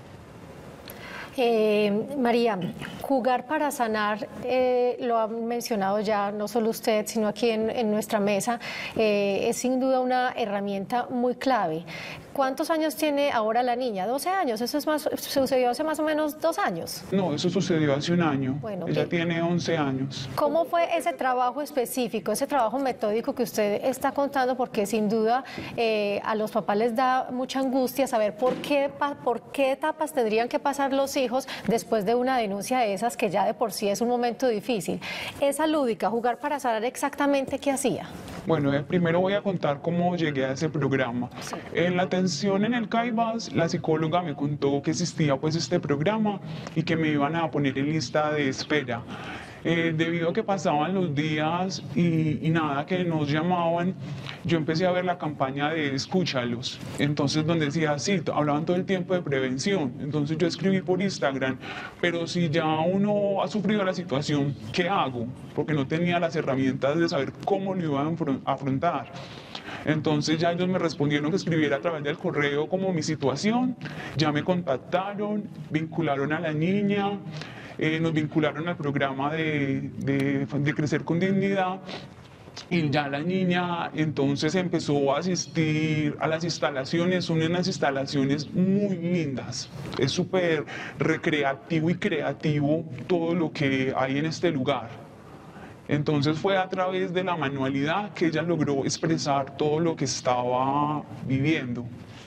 Eh, María, Jugar para Sanar, eh, lo han mencionado ya no solo usted, sino aquí en, en nuestra mesa, eh, es sin duda una herramienta muy clave. ¿Cuántos años tiene ahora la niña? doce años, eso es más, sucedió hace más o menos dos años. No, eso sucedió hace un año. Bueno, ella ¿qué? tiene once años. ¿Cómo fue ese trabajo específico, ese trabajo metódico que usted está contando? Porque sin duda eh, a los papás les da mucha angustia saber por qué, por qué etapas tendrían que pasar los hijos después de una denuncia de esas, que ya de por sí es un momento difícil. Esa lúdica, Jugar para Sanar, ¿exactamente qué hacía? Bueno, eh, primero voy a contar cómo llegué a ese programa. Sí. En la atención en el CAIVAS, la psicóloga me contó que existía pues este programa y que me iban a poner en lista de espera. Eh, debido a que pasaban los días y, y nada, que nos llamaban, yo empecé a ver la campaña de Escúchalos. Entonces, donde decía, sí, hablaban todo el tiempo de prevención. Entonces yo escribí por Instagram, pero si ya uno ha sufrido la situación, ¿qué hago? Porque no tenía las herramientas de saber cómo lo iban a afrontar. Entonces ya ellos me respondieron que escribiera a través del correo como mi situación, ya me contactaron, vincularon a la niña, eh, nos vincularon al programa de, de, de Crecer con Dignidad. Y ya la niña entonces empezó a asistir a las instalaciones, son unas instalaciones muy lindas, es súper recreativo y creativo todo lo que hay en este lugar. Entonces fue a través de la manualidad que ella logró expresar todo lo que estaba viviendo.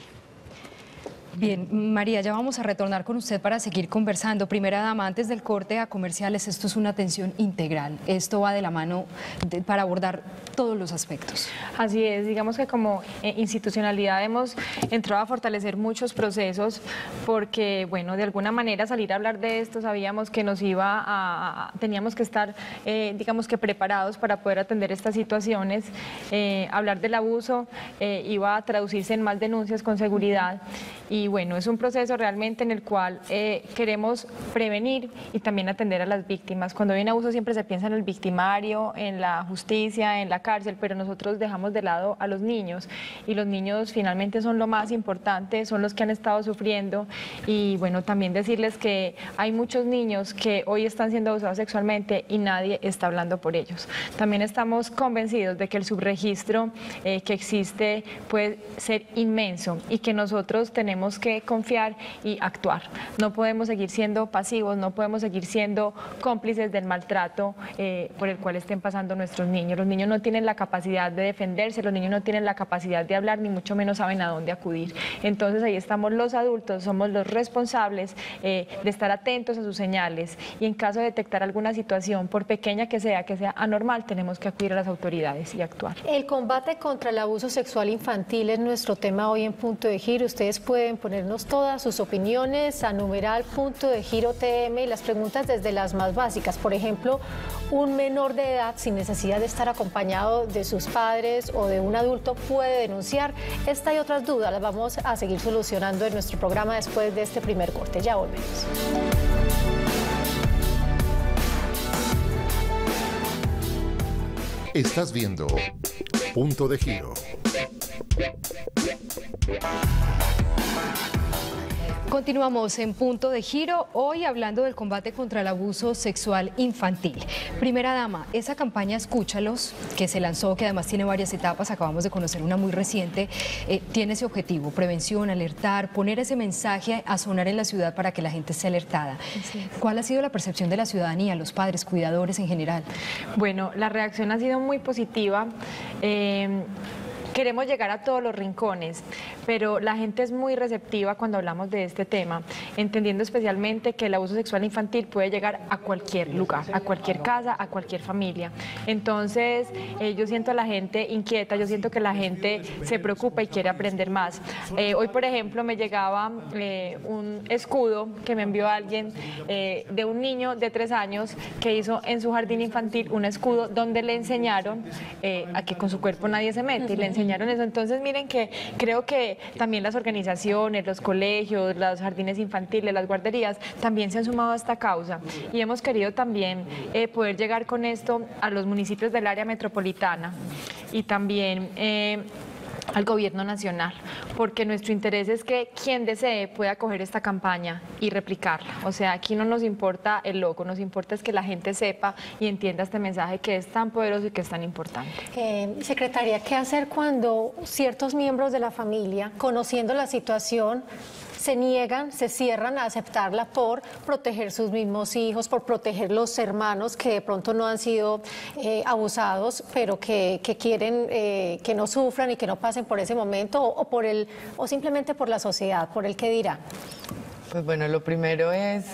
Bien, María, ya vamos a retornar con usted para seguir conversando. Primera dama, antes del corte a comerciales, esto es una atención integral. Esto va de la mano de, para abordar todos los aspectos. Así es, digamos que como eh, institucionalidad hemos entrado a fortalecer muchos procesos porque, bueno, de alguna manera salir a hablar de esto sabíamos que nos iba a, a teníamos que estar, eh, digamos que preparados para poder atender estas situaciones. Eh, hablar del abuso eh, iba a traducirse en más denuncias con seguridad. Y bueno, es un proceso realmente en el cual eh, queremos prevenir y también atender a las víctimas. Cuando hay un abuso siempre se piensa en el victimario, en la justicia, en la cárcel, pero nosotros dejamos de lado a los niños y los niños finalmente son lo más importante, son los que han estado sufriendo. Y bueno, también decirles que hay muchos niños que hoy están siendo abusados sexualmente y nadie está hablando por ellos. También estamos convencidos de que el subregistro eh, que existe puede ser inmenso y que nosotros tenemos Tenemos que confiar y actuar. No podemos seguir siendo pasivos, no podemos seguir siendo cómplices del maltrato eh, por el cual estén pasando nuestros niños. Los niños no tienen la capacidad de defenderse, los niños no tienen la capacidad de hablar, ni mucho menos saben a dónde acudir. Entonces ahí estamos los adultos, somos los responsables eh, de estar atentos a sus señales y en caso de detectar alguna situación, por pequeña que sea, que sea anormal, tenemos que acudir a las autoridades y actuar. El combate contra el abuso sexual infantil es nuestro tema hoy en Punto de Giro. Ustedes pueden ponernos todas sus opiniones a numeral punto de giro T M y las preguntas desde las más básicas. Por ejemplo, un menor de edad sin necesidad de estar acompañado de sus padres o de un adulto puede denunciar. Esta y otras dudas las vamos a seguir solucionando en nuestro programa después de este primer corte. Ya volvemos. Estás viendo Punto de Giro. Continuamos en Punto de Giro, hoy hablando del combate contra el abuso sexual infantil. Primera dama, esa campaña Escúchalos, que se lanzó, que además tiene varias etapas, acabamos de conocer una muy reciente, eh, tiene ese objetivo, prevención, alertar, poner ese mensaje a sonar en la ciudad para que la gente esté alertada. Sí. ¿Cuál ha sido la percepción de la ciudadanía, los padres, cuidadores en general? Bueno, la reacción ha sido muy positiva. Eh, Queremos llegar a todos los rincones, pero la gente es muy receptiva cuando hablamos de este tema, entendiendo especialmente que el abuso sexual infantil puede llegar a cualquier lugar, a cualquier casa, a cualquier familia. Entonces, eh, yo siento a la gente inquieta, yo siento que la gente se preocupa y quiere aprender más. Eh, hoy, por ejemplo, me llegaba eh, un escudo que me envió alguien eh, de un niño de tres años que hizo en su jardín infantil un escudo donde le enseñaron eh, a que con su cuerpo nadie se mete y le enseñaron eso. Entonces miren que creo que también las organizaciones, los colegios, los jardines infantiles, las guarderías también se han sumado a esta causa y hemos querido también eh, poder llegar con esto a los municipios del área metropolitana y también eh, al gobierno nacional, porque nuestro interés es que quien desee pueda coger esta campaña y replicarla. O sea, aquí no nos importa el logo, nos importa es que la gente sepa y entienda este mensaje que es tan poderoso y que es tan importante. Eh, secretaria, ¿qué hacer cuando ciertos miembros de la familia, conociendo la situación, se niegan, se cierran a aceptarla por proteger sus mismos hijos, por proteger los hermanos que de pronto no han sido eh, abusados, pero que, que quieren eh, que no sufran y que no pasen por ese momento, o, o, por el, o simplemente por la sociedad, por el que dirá? Pues bueno, lo primero es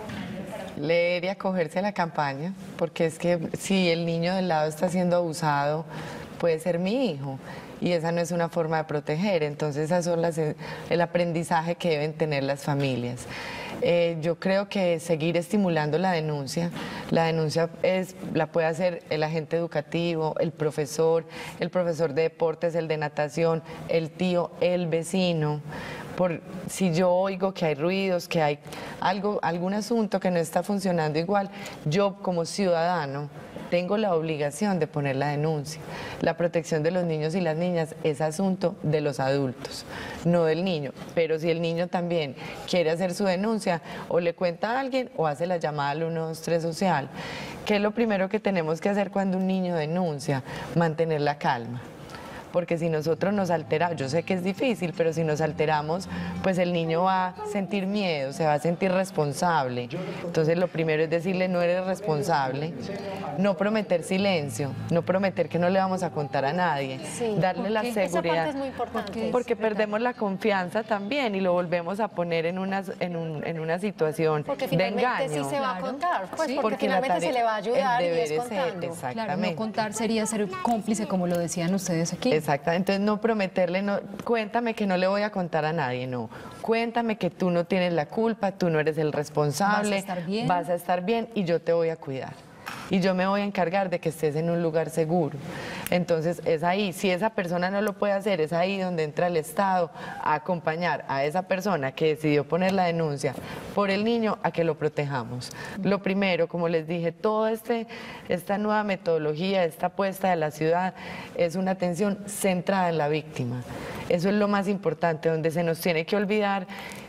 leer y acogerse a la campaña, porque es que si el niño del lado está siendo abusado, puede ser mi hijo. Y esa no es una forma de proteger, entonces esas son las, el aprendizaje que deben tener las familias. Eh, yo creo que seguir estimulando la denuncia, la denuncia es, la puede hacer el agente educativo, el profesor, el profesor de deportes, el de natación, el tío, el vecino. Por, si yo oigo que hay ruidos, que hay algo, algún asunto que no está funcionando igual, yo como ciudadano tengo la obligación de poner la denuncia. La protección de los niños y las niñas es asunto de los adultos, no del niño. Pero si el niño también quiere hacer su denuncia, o le cuenta a alguien o hace la llamada al uno dos tres social. ¿Qué es lo primero que tenemos que hacer cuando un niño denuncia? Mantener la calma. Porque si nosotros nos alteramos, yo sé que es difícil, pero si nos alteramos, pues el niño va a sentir miedo, se va a sentir responsable. Entonces lo primero es decirle, no eres responsable, no prometer silencio, no prometer que no le vamos a contar a nadie, sí, darle la seguridad. Esa parte es muy importante. Porque perdemos la confianza también y lo volvemos a poner en una, en un, en una situación porque de engaño. Porque finalmente sí se va a contar, pues sí, porque, porque finalmente tarea, se le va a ayudar y es contando. Exactamente. Claro, no contar sería ser cómplice, como lo decían ustedes aquí. Exactamente, entonces no prometerle, no, cuéntame que no le voy a contar a nadie, no. Cuéntame que tú no tienes la culpa, tú no eres el responsable, vas a estar bien, vas a estar bien y yo te voy a cuidar. Y yo me voy a encargar de que estés en un lugar seguro. Entonces es ahí, si esa persona no lo puede hacer, es ahí donde entra el Estado a acompañar a esa persona que decidió poner la denuncia por el niño a que lo protejamos. Lo primero, como les dije, toda este, esta nueva metodología, esta apuesta de la ciudad es una atención centrada en la víctima. Eso es lo más importante, donde se nos tiene que olvidar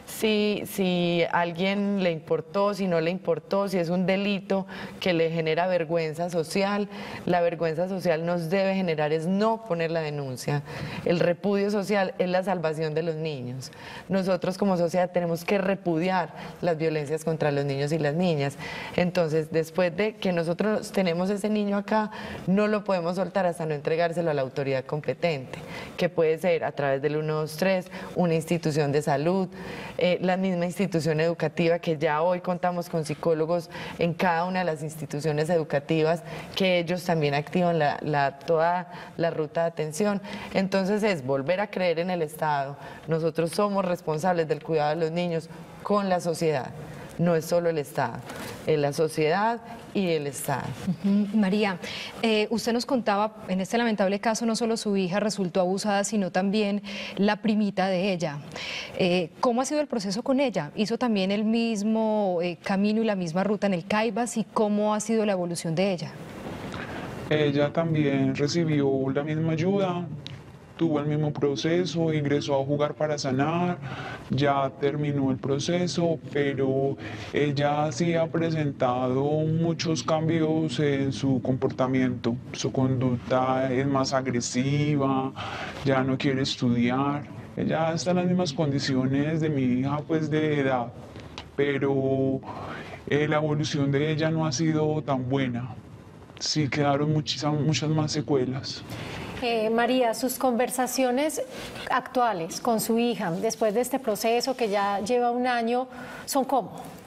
Si, si a alguien le importó, si no le importó, si es un delito que le genera vergüenza social, la vergüenza social nos debe generar es no poner la denuncia. El repudio social es la salvación de los niños. Nosotros como sociedad tenemos que repudiar las violencias contra los niños y las niñas. Entonces, después de que nosotros tenemos ese niño acá, no lo podemos soltar hasta no entregárselo a la autoridad competente, que puede ser a través del uno dos tres, una institución de salud, eh, la misma institución educativa, que ya hoy contamos con psicólogos en cada una de las instituciones educativas, que ellos también activan la, la, toda la ruta de atención. Entonces es volver a creer en el Estado. Nosotros somos responsables del cuidado de los niños con la sociedad. No es solo el Estado, es la sociedad y el Estado. Uh-huh. María, eh, usted nos contaba, en este lamentable caso, no solo su hija resultó abusada, sino también la primita de ella. Eh, ¿Cómo ha sido el proceso con ella? ¿Hizo también el mismo eh, camino y la misma ruta en el Caivas? ¿Y cómo ha sido la evolución de ella? Ella también recibió la misma ayuda, tuvo el mismo proceso, ingresó a Jugar para Sanar, ya terminó el proceso, pero ella sí ha presentado muchos cambios en su comportamiento. Su conducta es más agresiva, ya no quiere estudiar. Ella está en las mismas condiciones de mi hija, pues de edad, pero eh, la evolución de ella no ha sido tan buena. Sí quedaron muchas, muchas más secuelas. Eh, María, sus conversaciones actuales con su hija, después de este proceso que ya lleva un año, ¿son cómo?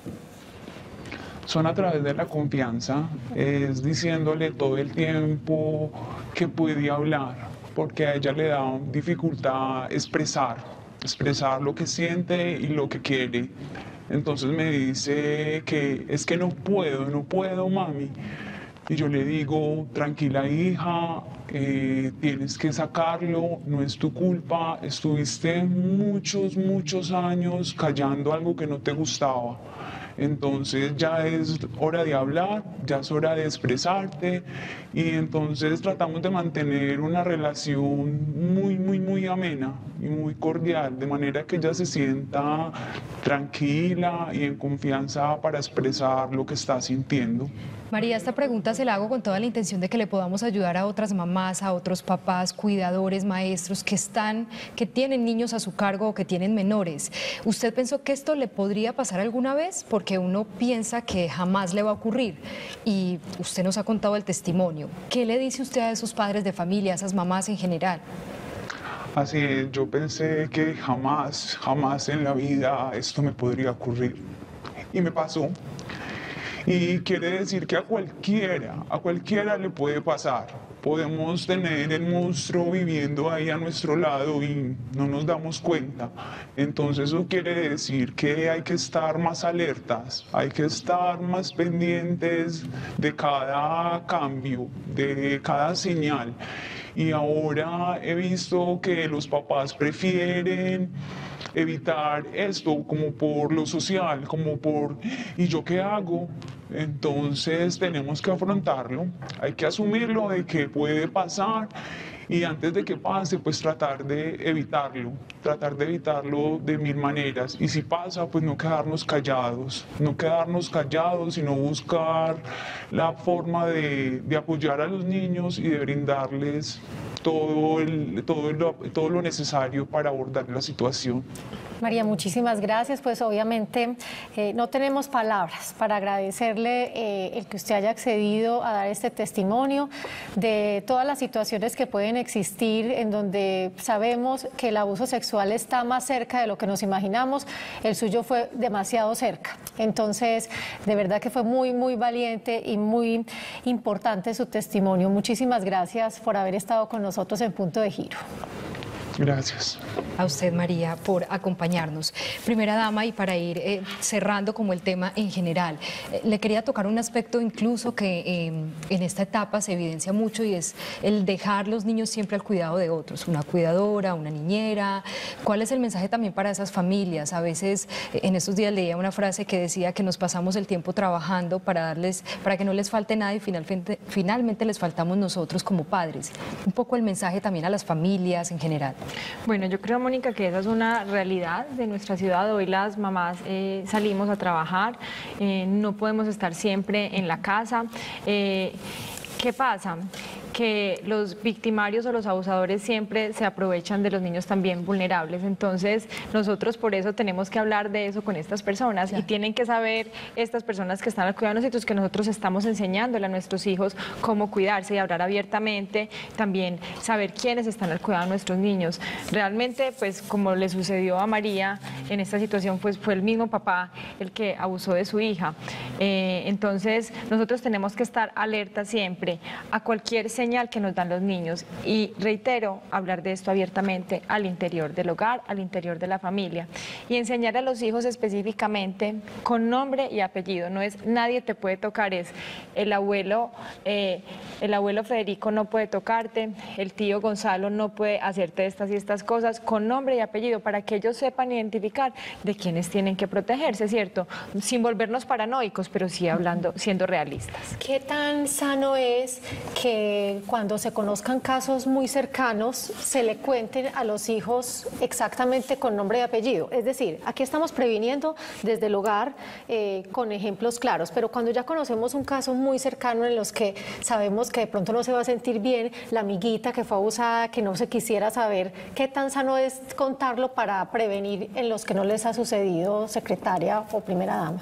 Son a través de la confianza, es diciéndole todo el tiempo que puede hablar, porque a ella le da dificultad expresar, expresar lo que siente y lo que quiere. Entonces me dice que es que no puedo, no puedo, mami. Y yo le digo, tranquila hija, eh, tienes que sacarlo, no es tu culpa, estuviste muchos, muchos años callando algo que no te gustaba. Entonces ya es hora de hablar, ya es hora de expresarte y entonces tratamos de mantener una relación muy, muy, muy amena y muy cordial, de manera que ella se sienta tranquila y en confianza para expresar lo que está sintiendo. María, esta pregunta se la hago con toda la intención de que le podamos ayudar a otras mamás, a otros papás, cuidadores, maestros que están, que tienen niños a su cargo o que tienen menores. ¿Usted pensó que esto le podría pasar alguna vez? Porque uno piensa que jamás le va a ocurrir y usted nos ha contado el testimonio. ¿Qué le dice usted a esos padres de familia, a esas mamás en general? Así es, yo pensé que jamás, jamás en la vida esto me podría ocurrir y me pasó. Y quiere decir que a cualquiera, a cualquiera le puede pasar. Podemos tener el monstruo viviendo ahí a nuestro lado y no nos damos cuenta. Entonces eso quiere decir que hay que estar más alertas, hay que estar más pendientes de cada cambio, de cada señal. Y ahora he visto que los papás prefieren evitar esto como por lo social, como por ¿y yo qué hago? Entonces tenemos que afrontarlo, hay que asumirlo de que puede pasar y antes de que pase pues tratar de evitarlo, tratar de evitarlo de mil maneras y si pasa pues no quedarnos callados, no quedarnos callados sino buscar la forma de, de apoyar a los niños y de brindarles todo, el, todo, lo, todo lo necesario para abordar la situación. María, muchísimas gracias. Pues obviamente eh, no tenemos palabras para agradecerle eh, el que usted haya accedido a dar este testimonio de todas las situaciones que pueden existir en donde sabemos que el abuso sexual está más cerca de lo que nos imaginamos. El suyo fue demasiado cerca. Entonces, de verdad que fue muy, muy valiente y muy importante su testimonio. Muchísimas gracias por haber estado con nosotros en Punto de Giro. Gracias. A usted, María, por acompañarnos. Primera dama, y para ir eh, cerrando como el tema en general, eh, le quería tocar un aspecto incluso que eh, en esta etapa se evidencia mucho y es el dejar los niños siempre al cuidado de otros, una cuidadora, una niñera. ¿Cuál es el mensaje también para esas familias? A veces, eh, en estos días leía una frase que decía que nos pasamos el tiempo trabajando para darles, para que no les falte nada y finalmente, finalmente les faltamos nosotros como padres. Un poco el mensaje también a las familias en general. Bueno, yo creo, Mónica, que esa es una realidad de nuestra ciudad. Hoy las mamás eh, salimos a trabajar, eh, no podemos estar siempre en la casa. Eh, ¿Qué pasa? que los victimarios o los abusadores siempre se aprovechan de los niños también vulnerables. Entonces, nosotros por eso tenemos que hablar de eso con estas personas, claro. Y tienen que saber estas personas que están al cuidado de nosotros que nosotros estamos enseñándole a nuestros hijos cómo cuidarse y hablar abiertamente, también saber quiénes están al cuidado de nuestros niños. Realmente, pues como le sucedió a María en esta situación, pues fue el mismo papá el que abusó de su hija. Eh, entonces, nosotros tenemos que estar alerta siempre a cualquier señal que nos dan los niños y, reitero, hablar de esto abiertamente al interior del hogar, al interior de la familia y enseñar a los hijos específicamente con nombre y apellido. No es nadie te puede tocar, es el abuelo, eh, el abuelo Federico no puede tocarte, el tío Gonzalo no puede hacerte estas y estas cosas, con nombre y apellido, para que ellos sepan identificar de quiénes tienen que protegerse, ¿cierto? Sin volvernos paranoicos, pero sí hablando, siendo realistas. ¿Qué tan sano es que cuando se conozcan casos muy cercanos se le cuenten a los hijos exactamente con nombre y apellido? Es decir, aquí estamos previniendo desde el hogar eh, con ejemplos claros, pero cuando ya conocemos un caso muy cercano en los que sabemos que de pronto no se va a sentir bien, la amiguita que fue abusada, que no se quisiera saber, ¿qué tan sano es contarlo para prevenir en los que no les ha sucedido, secretaria o primera dama?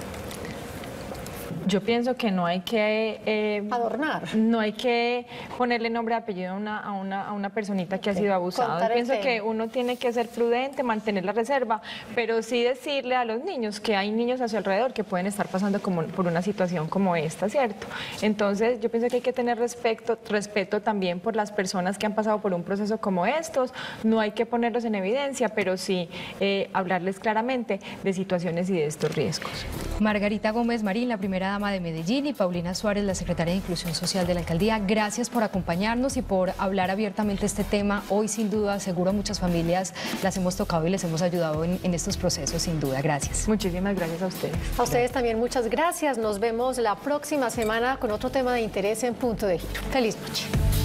Yo pienso que no hay que... Eh, adornar. No hay que ponerle nombre y apellido a una, a una, a una personita que ha sido abusada. Pienso que uno tiene que ser prudente, mantener la reserva, pero sí decirle a los niños que hay niños a su alrededor que pueden estar pasando como, por una situación como esta, ¿cierto? Entonces, yo pienso que hay que tener respeto, respeto también por las personas que han pasado por un proceso como estos. No hay que ponerlos en evidencia, pero sí eh, hablarles claramente de situaciones y de estos riesgos. Margarita Gómez Marín, la primera dama de Medellín, y Paulina Suárez, la secretaria de Inclusión Social de la Alcaldía, gracias por acompañarnos y por hablar abiertamente este tema. Hoy, sin duda, seguro a muchas familias las hemos tocado y les hemos ayudado en, en estos procesos, sin duda. Gracias. Muchísimas gracias a ustedes. A ustedes también muchas gracias. Nos vemos la próxima semana con otro tema de interés en Punto de Giro. Feliz noche.